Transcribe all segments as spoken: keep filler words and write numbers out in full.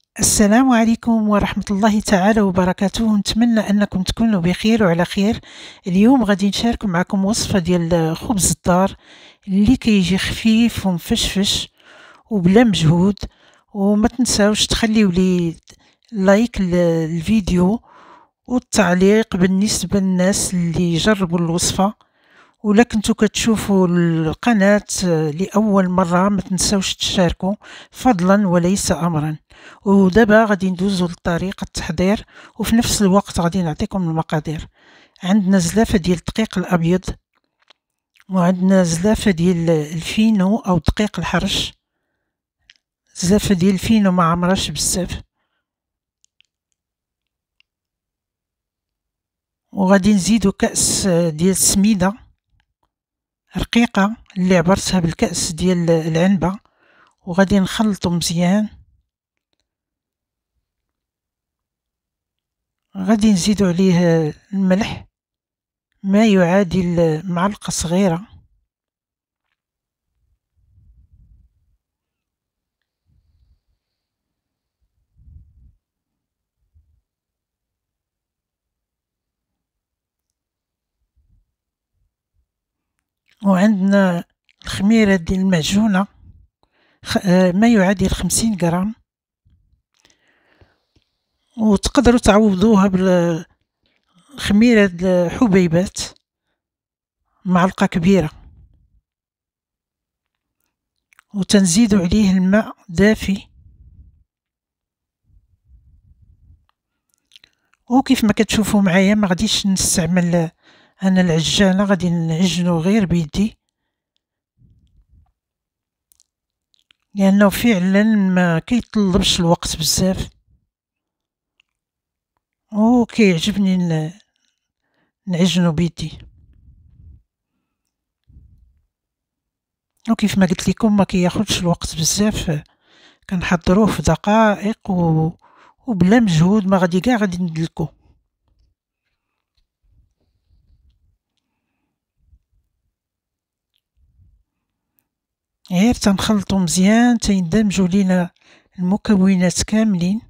السلام عليكم ورحمة الله تعالى وبركاته. نتمنى أنكم تكونوا بخير وعلى خير. اليوم غادي نشارك معكم وصفة ديال خبز الدار اللي كيجي خفيف ومفشفش وبلا مجهود. وما تنساوش تخليو لي لايك للفيديو والتعليق بالنسبة للناس اللي جربوا الوصفة. ولا كنتو كتشوفوا القناة لأول مرة ما تنساوش تشاركوا فضلا وليس أمرا. ودابا غادي ندوزو لطريقة التحضير وفي نفس الوقت غادي نعطيكم المقادير. عندنا زلافة ديال الدقيق الأبيض، وعندنا زلافة ديال الفينو أو دقيق الحرش. زلافة ديال الفينو ما عمرش بزاف. وغادي نزيدو كأس ديال السميدة رقيقة اللي عبرتها بالكأس ديال العنبة، وغادي نخلطو مزيان. غادي نزيدو عليه الملح ما يعادل معلقة صغيرة، وعندنا الخميرة ديال المعجونة ما يعادل خمسين غرام، وتقدروا تعوضوها بالخميرة الحبيبات معلقة كبيرة. وتنزيدو عليه الماء دافي، وكيف ما كتشوفوا معايا ما غاديش نستعمل انا العجانة، غادي نعجنو غير بيدي لانه فعلا ما كيطلبش الوقت بزاف، وكيعجبني نعجنو بيدي. وكيف ما قلت لكم ما كياخدش الوقت بزاف، كنحضروه في دقائق و... وبلا مجهود، ما غادي كاع غادي ندلكو. غير تنخلطو مزيان تيندمجو لينا المكونات كاملين.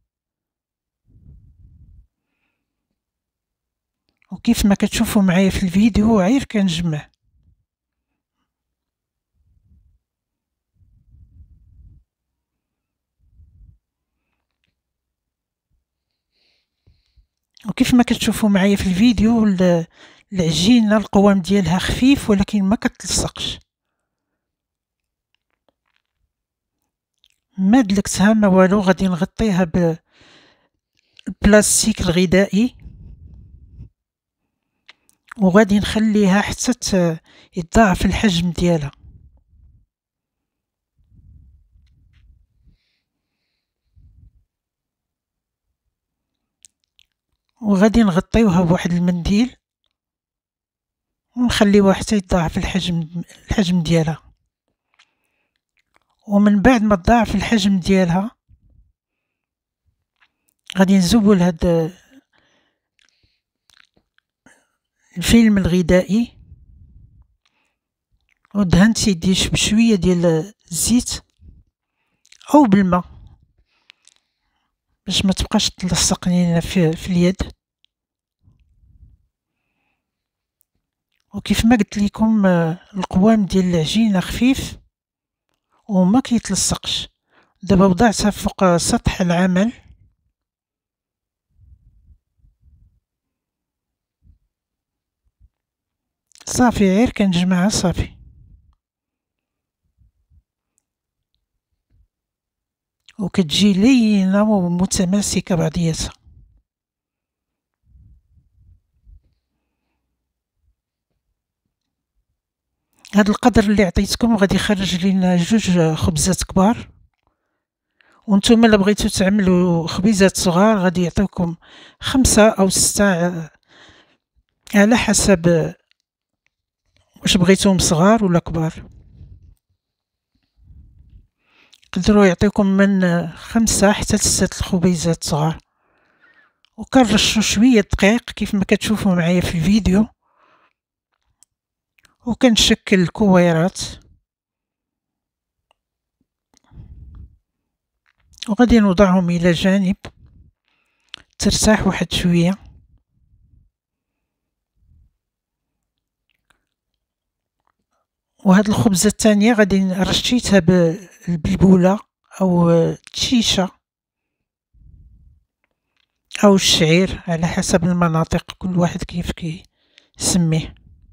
وكيف ما كتشوفوا معايا في الفيديو غير كنجمع. وكيف ما كتشوفوا معايا في الفيديو العجينة القوام ديالها خفيف ولكن ما كتلصقش، ما دلكتها ما والو. غادي نغطيها بالبلاستيك الغذائي وغادي نخليها حتى يتضاعف الحجم ديالها. وغادي نغطيوها بواحد المنديل ونخليوها حتى يتضاعف الحجم الحجم ديالها. ومن بعد ما تضاعف الحجم ديالها غادي نزول هاد الفيلم الغذائي ودهنت يدي بشويه ديال الزيت او بالماء باش ما تبقاش تلصق لينا في, في اليد. وكيف ما قلت لكم القوام ديال العجينه خفيف وما كيتلصقش. دابا وضعتها فوق سطح العمل، صافي غير كنجمعها صافي. وكتجي لينه ومتماسكه بعضياتها. هاد القدر اللي عطيتكم غادي يخرج لينا جوج خبزات كبار، وانتم الا بغيتو تعملوا خبيزات صغار غادي يعطيوكم خمسة او ستة على حسب واش بغيتوهم صغار ولا كبار. يقدروا يعطيوكم من خمسة حتى لستة الخبيزات صغار. وكنرشو شويه دقيق كيف ما كتشوفوا معايا في الفيديو، وكنشكل الكويرات وغادي نوضعهم الى جانب ترتاح واحد شويه. وهاد الخبزه الثانيه غادي رشيتها بالبلبوله او التشيشه او الشعير على حسب المناطق، كل واحد كيف كيسميه.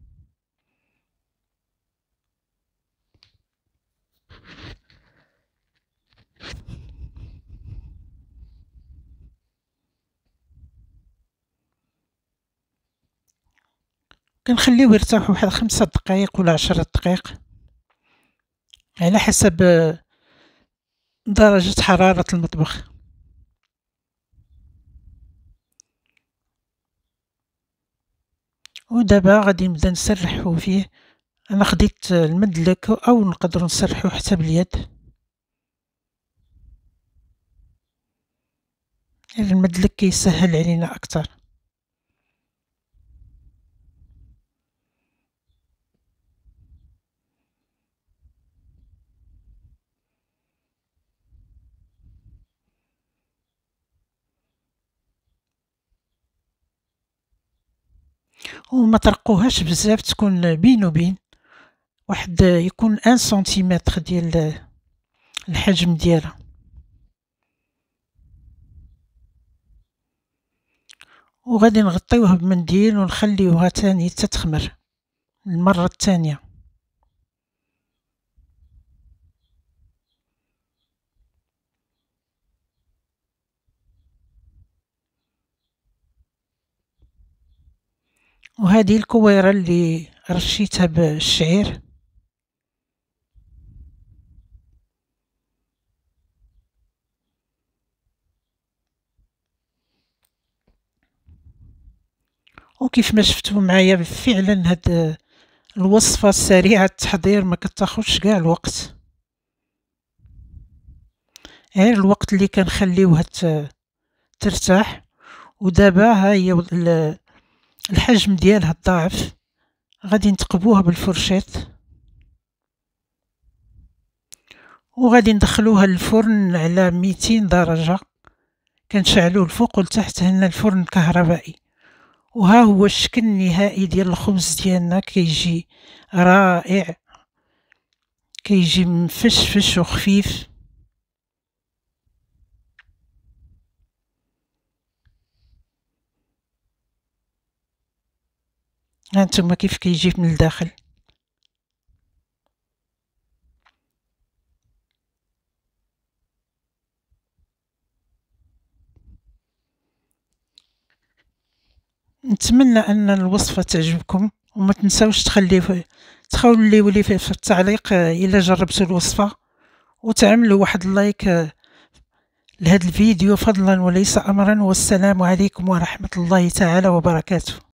كنخليوه يرتاح واحد خمسة دقائق ولا عشرة دقائق على حسب درجة حرارة المطبخ. ودابا غادي نبدا نسرحو فيه. انا خديت المدلك او نقدروا نسرحو حتى باليد. المدلك كيسهل علينا اكثر. وما ترقوهاش بزاف، تكون بين وبين، واحد يكون ان سنتيمتر ديال الحجم ديالها. وغادي نغطيوها بمنديل ونخليوها تاني تتخمر المرة الثانية. وهذه الكويرة اللي رشيتها بالشعير وكيف ما شفتوا معايا فعلا هاد الوصفة سريعة التحضير، ما كتاخدش كاع الوقت، غير الوقت اللي كنخليوها ترتاح. ودابا ها هي الحجم ديالها ضاعف، غادي نتقبوها بالفرشيط وغادي ندخلوها للفرن على ميتين درجة، كنشعلوه الفوق والتحت هنا الفرن الكهربائي. وها هو الشكل النهائي ديال الخبز ديالنا، كيجي رائع، كيجي مفشفش وخفيف. هانتوما كيف كيجي من الداخل. نتمنى ان الوصفه تعجبكم، وما تنساوش تخليو تخليو لي في التعليق الا جربتوا الوصفه، وتعملوا واحد اللايك لهذا الفيديو فضلا وليس امرا. والسلام عليكم ورحمه الله تعالى وبركاته.